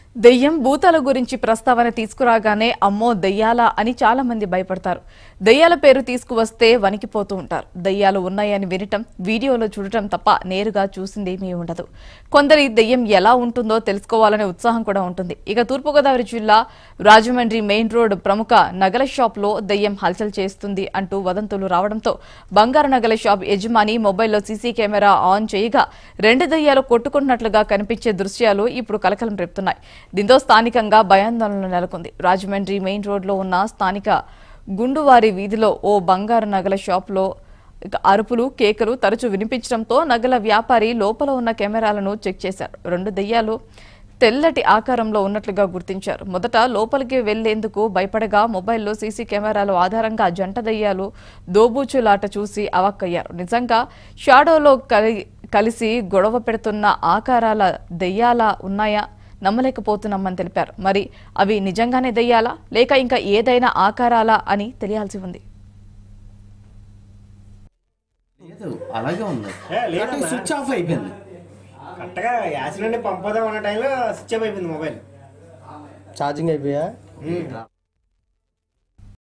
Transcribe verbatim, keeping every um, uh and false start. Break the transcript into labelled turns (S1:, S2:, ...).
S1: దెయ్యం భూతాల గురించి ప్రస్తావన తీసుకురాగానే అమ్మో దెయ్యాల అని చాలా మంది భయపడతారు. దెయ్యాల పేరు తీసుకువస్తే వణికిపోతూ ఉంటారు. దెయ్యాలు ఉన్నాయని వినటం, వీడియోలో చూడటం తప్ప నేరుగా చూసిందేమీ ఉండదు. కొందరి దెయ్యం ఎలా ఉంటుందో తెలుసుకోవాలనే ఉత్సాహం కూడా ఉంటుంది. ఇక తూర్పుగోదావరి జిల్లా రాజమండ్రి మెయిన్ రోడ్ ప్రముఖ నగల షాప్ లో దెయ్యం హల్చల్ చేస్తుంది అంటూ వదంతులు రావడంతో బంగారు నగల షాప్ యజమాని మొబైల్లో సీసీ కెమెరా ఆన్ చేయగా రెండు దెయ్యాలు కొట్టుకుంటున్నట్లుగా కనిపించే దృశ్యాలు ఇప్పుడు కలకలం రేపుతున్నాయి. దీంతో స్థానికంగా భయాందోళన నెలకొంది. రాజమండ్రి మెయిన్ రోడ్లో ఉన్న స్థానిక గుండువారి వీధిలో ఓ బంగారు నగల షాప్లో అరుపులు, కేకలు తరచూ వినిపించడంతో నగల వ్యాపారి లోపల ఉన్న కెమెరాలను చెక్ చేశారు. రెండు దెయ్యాలు తెల్లటి ఆకారంలో ఉన్నట్లుగా గుర్తించారు. మొదట లోపలికి వెళ్లేందుకు భయపడగా మొబైల్లో సీసీ కెమెరాల ఆధారంగా జంట దెయ్యాలు దోబూచులాట చూసి అవాక్కయ్యారు. నిజంగా షాడోలో కలిసి గొడవ పెడుతున్న ఆకారాల దెయ్యాలా ఉన్నాయా నమ్మలేకపోతున్నామని తెలిపారు. మరి అవి నిజంగానే దెయ్యాలా లేక ఇంకా ఏదైనా ఆకారాలా అని తెలియాల్సి ఉంది.
S2: అలాగే ఉంది, స్విచ్ ఆఫ్ అయిపోయింది.
S3: కరెక్ట్గా యాసిడ్ పంపదాం అన్న టైంలో స్విచ్ ఆఫ్ అయిపోయింది మొబైల్.
S2: ఛార్జింగ్ అయిపోయా.